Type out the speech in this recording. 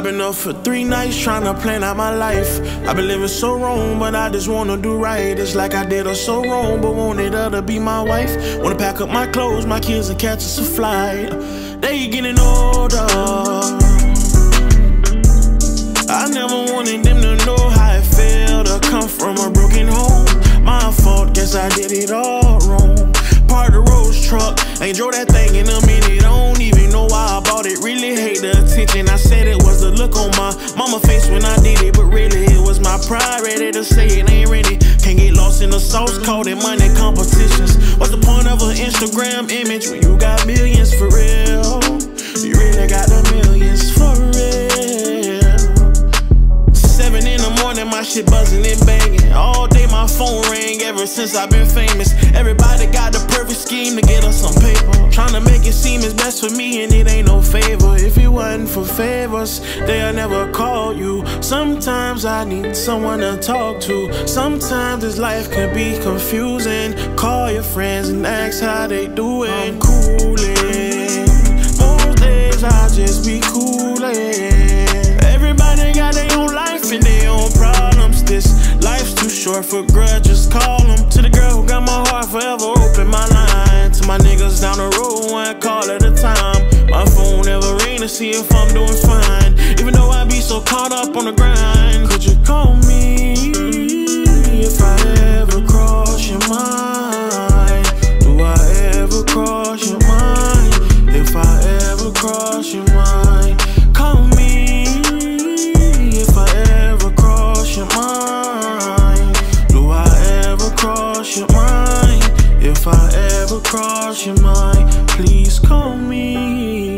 I've been up for 3 nights trying to plan out my life. I've been living so wrong, but I just wanna do right. It's like I did her so wrong, but wanted her to be my wife. Wanna pack up my clothes, my kids, and catch us a flight. They getting older. I never wanted them to know how it felt to come from a broken home. My fault, guess I did it all wrong. Parked the Rolls truck, ain't drove that thing in a minute. I don't even know why I bought it. Really hate the attention. I said it was the look on my mama face when I did it, but really it was my pride ready to say it ain't ready. Can't get lost in the sauce, called it money competitions. What's the point of an Instagram image when you got millions for real? You really got the millions for real. 7 in the morning, my shit buzzing and banging. All day my phone rang ever since I've been famous. Everybody got the perfect scheme to get us some paper. Tryna make it seem it's best for me and it ain't no favor. If it wasn't for favors, they'll never call you. Sometimes I need someone to talk to. Sometimes this life can be confusing. Call your friends and ask how they doing. I'm coolin'. Most days I just be coolin'. Everybody got their own life and their own problems. This life's too short for grudges, call them. To the girl who got my heart forever, open my line. To my niggas down the road, one call at a time. My phone never ring to see if I'm doing fine. Even though I be so caught up on the grind. Could you call me if I ever cross your mind? Do I ever cross your mind? If I ever cross your mind, call me if I ever cross your mind. Do I ever cross your mind? If I ever cross your mind, please call me.